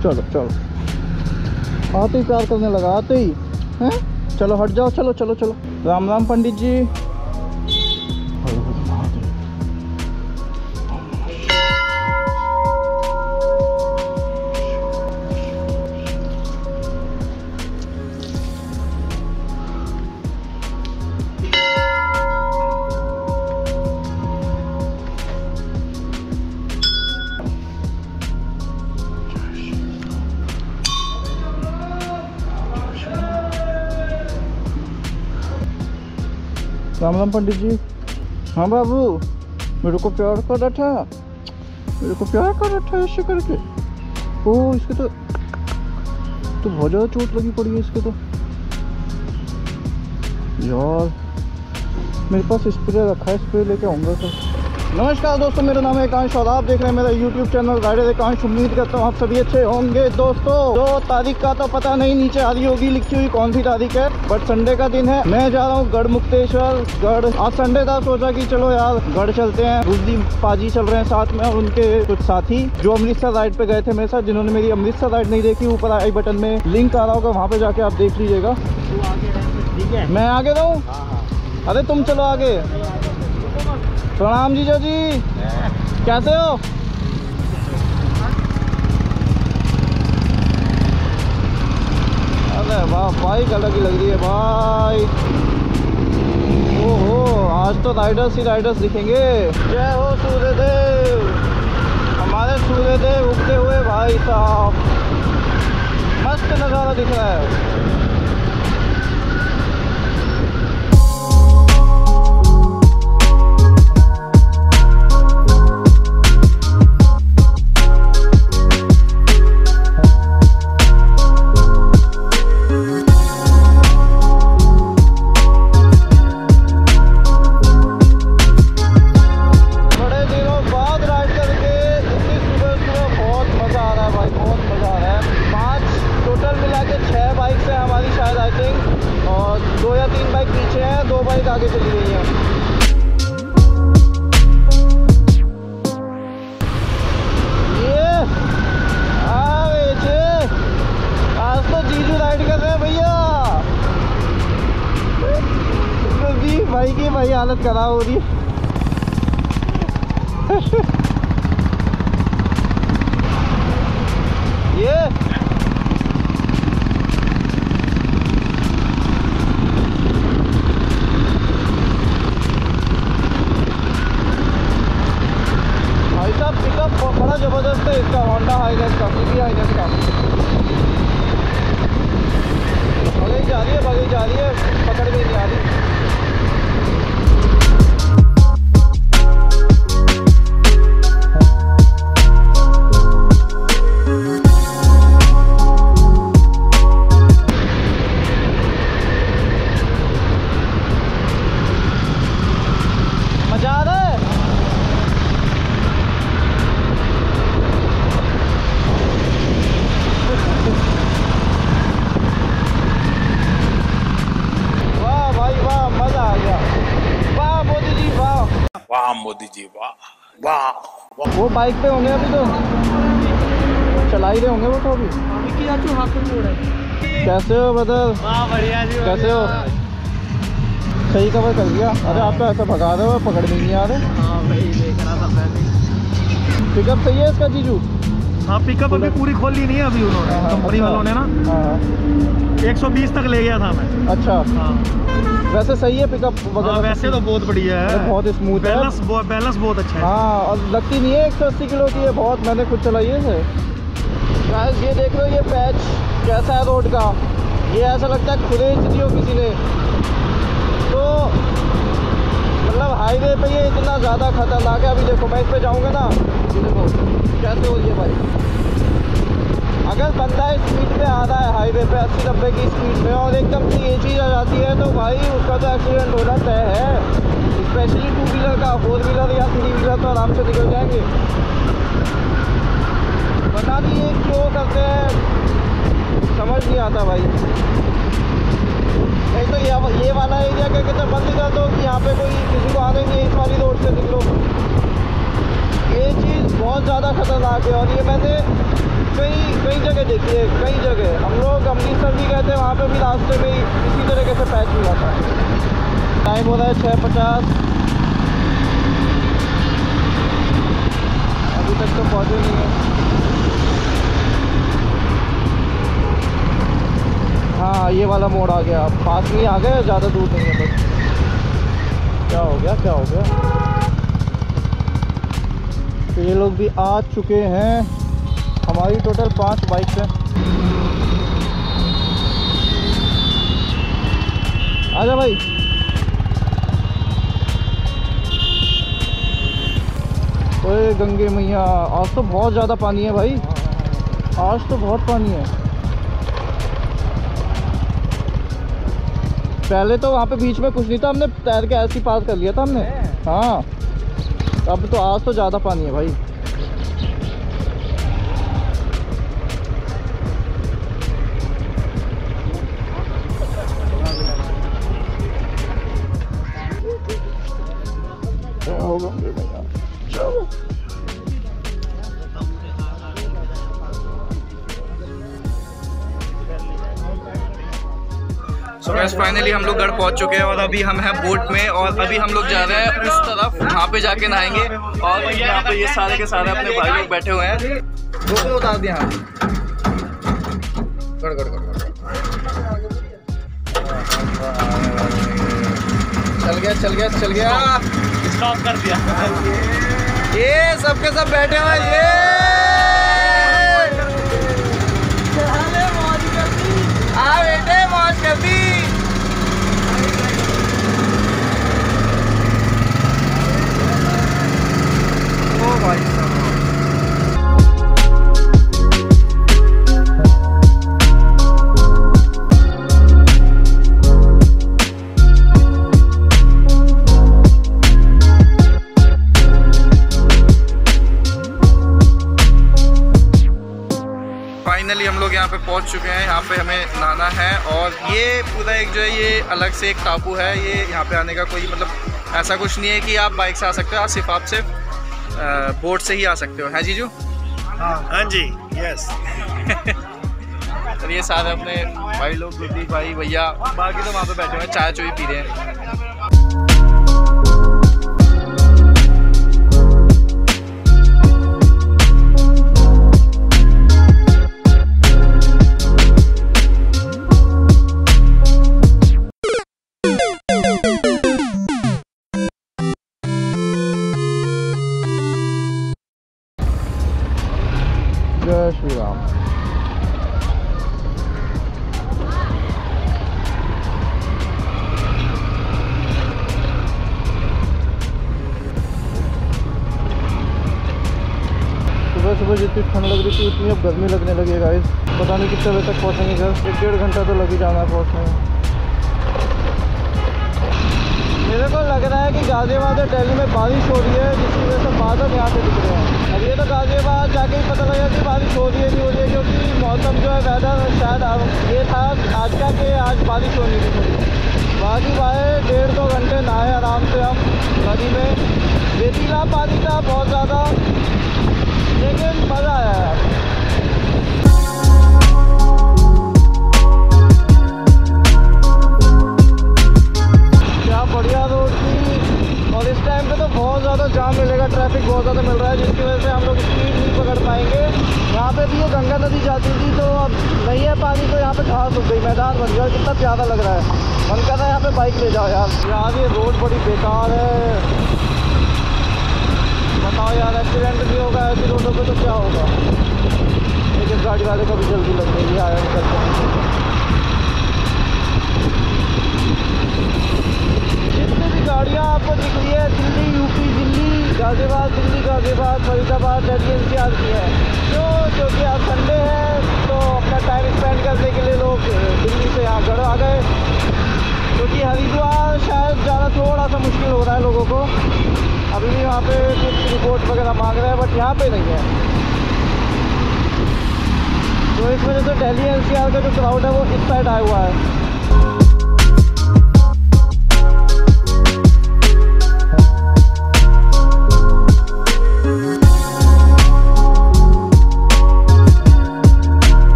चलो चलो, आते ही प्यार करने लगा, आते ही हैं। चलो हट जाओ, चलो चलो चलो। राम राम पंडित जी। राम राम पंडित जी। हाँ बाबू, मेरे को प्यार कर रहा था, मेरे को प्यार कर रहा था ऐसे करके। ओ इसके तो बहुत ज़्यादा चोट लगी पड़ी है इसके तो यार। मेरे पास स्प्रे रखा है, स्प्रे लेके आऊँगा तो। नमस्कार दोस्तों, मेरा नाम है एकांश और आप देख रहे हैं मेरा यूट्यूब चैनल राइडर एकांश। उम्मीद करता हूँ आप सभी अच्छे होंगे। दोस्तों 2 तारीख का तो पता नहीं नीचे आ रही होगी लिखी हुई कौन सी तारीख है, बट संडे का दिन है। मैं जा रहा हूँ गढ़मुक्तेश्वर। गढ़ आज संडे था, सोचा कि चलो यार गढ़ चलते हैं। दूसरी पाजी चल रहे हैं साथ में और उनके कुछ साथी जो अमृतसर राइड पे गए थे मेरे साथ। जिन्होंने मेरी अमृतसर राइड नहीं देखी, ऊपर आई बटन में लिंक आ रहा होगा, वहाँ पे जाके आप देख लीजिएगा। मैं आगे रहूँ? अरे तुम चलो आगे। प्रणाम जीजा जी, कैसे हो? अरे वाह, बाइक अलग ही लग रही है भाई। ओहो, आज तो राइडर्स ही राइडर्स दिखेंगे। जय हो सूर्यदेव, हमारे सूर्यदेव उगते हुए भाई साहब। मस्त नज़ारा दिख रहा है। आगे चली गई है। ये आज तो जीजू राइड कर रहे हैं भैया। जी भाई की भाई हालत खराब हो रही है। ये पिकअप बड़ा जबरदस्त है इसका, होंडा हाइनेस का, सीबी हाइनेस का। भगाई जा रही है, भगाई जा रही है, पकड़ में नहीं आ रही। मजा आ रहा है। वाह मोदी जी, वाह वाह। वो बाइक पे होंगे अभी तो, चला ही रहे होंगे वो तो अभी। कैसे हो बदल? बढ़िया जी, कैसे हो? सही कवर कर दिया। अरे आप तो ऐसा भगा रहे हो, पकड़ में नहीं आ रहे। हाँ भाई, देख रहा था मैं। पिकअप सही है इसका जीजू? हाँ, पिकअप अभी पूरी खोली नहीं है अभी उन्होंने, कंपनी वालों ने ना। 120 तक ले गया था मैं। अच्छा। हाँ वैसे सही है पिकअप वगैरह? वैसे तो बहुत बढ़िया है, बहुत स्मूथ है, बैलेंस बहुत अच्छा है। हाँ, और लगती नहीं है 180 किलो की है बहुत। मैंने खुद चलाई है इसे। ये देख लो, ये पैच कैसा है रोड का। ये ऐसा लगता है खुले ही हो किसी ने तो। मतलब हाईवे पे ये इतना ज़्यादा खतरनाक है। अभी देखो मैं इस पे जाऊँगा ना, देखो कैसे हो रही है भाई। अगर बंदा स्पीड पे आ रहा है हाईवे पे 80-90 की स्पीड में और एकदम से ये चीज़ आ जाती है तो भाई उसका तो एक्सीडेंट होना तय है। स्पेशली 2 व्हीलर का, 4 व्हीलर या 3 व्हीलर तो आराम से निकल जाएंगे। पता नहीं ये क्यों करते हैं, समझ नहीं आता भाई। नहीं तो ये वाला एरिया क्या कहते हैं, बंद कर दो कि यहाँ पे कोई किसी को आने नहीं है, इस वाली रोड से निकलो। ये चीज़ बहुत ज़्यादा खतरनाक है। और ये मैंने कई जगह देखी है, कई जगह। हम लोग अमृतसर भी गए थे, वहाँ पे भी रास्ते में ही इसी तरीके से पैच मिला था। टाइम हो रहा है 6:50, अभी तक तो पहुँचे नहीं है। हाँ ये वाला मोड़ आ गया, पास में ही आ गए, ज़्यादा दूर नहीं है बस। क्या हो गया, क्या हो गया? तो ये लोग भी आ चुके हैं। हमारी टोटल 5 बाइक्स हैं। आजा भाई। ओए गंगे मैया, आज तो बहुत ज़्यादा पानी है भाई, आज तो बहुत पानी है। पहले तो वहाँ पे बीच में कुछ नहीं था, हमने तैर के ऐसे ही पास कर लिया था हमने। हाँ अब तो आज तो ज़्यादा पानी है भाई। सो गाइस फाइनली हम लोग घर पहुंच चुके हैं और अभी हम हैं बोट में और अभी हम लोग जा रहे हैं उस तरफ, वहाँ पे जाके नहाएंगे। और यहाँ पे ये सारे के सारे अपने भाई लोग बैठे हुए हैं। दो उतार दिया चल गया स्टॉप कर दिया। ये सबके सब बैठे हुए हैं। ये आ बेटे मौज कर दी। ओ भाई साहब, फाइनली हम लोग यहाँ पे पहुँच चुके हैं। यहाँ पे हमें नहाना है और ये पूरा एक जो है ये अलग से एक टापू है। ये यहाँ पे आने का कोई मतलब ऐसा कुछ नहीं है कि आप बाइक से आ सकते हो, आप सिर्फ बोट से ही आ सकते हो। है जीजू? हाँ जी, यस। और ये सारे अपने भाई लोग, गुड्डी भाई भैया, बाकी तो वहाँ पे बैठे हुए हैं, चाय चुई पी रहे हैं। जय श्री राम। सुबह सुबह जितनी ठंड लग रही थी उतनी अब गर्मी लगने लगी है गाइस। पता नहीं कितने बजे तक पहुँचेंगे घर, 1-1.5 घंटा तो लग ही जाना है पहुँचने में। मेरे को लग रहा है कि गाजियाबाद और दिल्ली में बारिश हो रही है, जिसकी वजह से बादल यहाँ से दिख रहे हैं। अब ये तो गाजियाबाद जाके ही पता लगा कि बारिश हो रही है नहीं हो रही है, क्योंकि मौसम जो है वेदर शायद ये था आज का कि आज बारिश होनी थी थोड़ी। बाकी भाई 1.5-2 घंटे नहाए आराम से हम नदी में। रेतीला पानी था बहुत ज़्यादा, लेकिन मज़ा आया यार। क्या बढ़िया रोड थी। और इस टाइम पे तो बहुत ज़्यादा जाम मिलेगा, ट्रैफिक बहुत ज़्यादा मिल रहा है, जिसकी वजह से हम लोग स्पीड नहीं पकड़ पाएंगे। यहाँ पे भी ये गंगा नदी जाती थी, तो अब नहीं है पानी, तो यहाँ पे घास उग गई, मैदान बन गया। कितना प्यारा लग रहा है, मन कर रहा है यहाँ पे बाइक ले जाओ यार। ये रोड बड़ी बेकार है, बताओ यार। एक्सीडेंट भी होगा ऐसी रोडों पे तो क्या होगा। लेकिन गाड़ी वाले को भी जल्दी लग गई, आया करते हैं। जितनी भी गाड़ियाँ आपको दिख रही है, दिल्ली यूपी, दिल्ली गाजियाबाद, दिल्ली गाजियाबाद, फरीदाबाद, दिल्ली एनसीआर की है। क्योंकि आज संडे है तो अपना टाइम स्पेंड करने के लिए लोग दिल्ली से यहाँ घर आ गए। क्योंकि हरिद्वार शायद जाना थोड़ा सा मुश्किल हो रहा है लोगों को। अभी भी वहाँ पे कुछ रिपोर्ट वगैरह मांग रहे हैं, बट यहाँ पे नहीं है। तो इस वजह से दिल्ली एनसीआर का जो क्राउड है वो इस साइड आया हुआ है।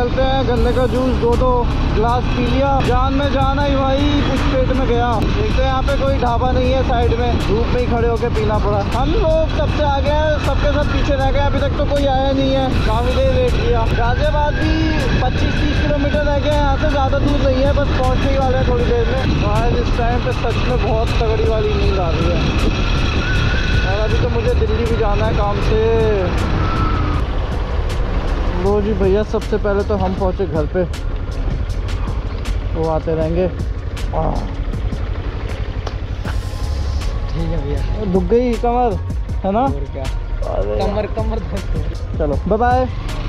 चलते हैं। गन्ने का जूस 2-2 ग्लास पी लिया, जान में जान आई भाई, कुछ पेट में गया। देखते हैं यहाँ पे कोई ढाबा नहीं है साइड में, धूप में ही खड़े होके पीना पड़ा। हम लोग सबसे आगे हैं, सबके सब पीछे रह गए, अभी तक तो कोई आया नहीं है, काफी देर वेट किया। गाजियाबाद भी 25-30 किलोमीटर रह गए, यहाँ से ज़्यादा दूर नहीं है, बस पहुँचने ही वाले हैं थोड़ी देर में। आज इस टाइम पे सच में बहुत तगड़ी वाली नींद आ रही है। और अभी तो मुझे दिल्ली भी जाना है काम से। लो जी भैया, सबसे पहले तो हम पहुँचे घर पे, वो आते रहेंगे। ठीक है भैया, दुख गई कमर है ना? और क्या, कमर चलो बाय बाय।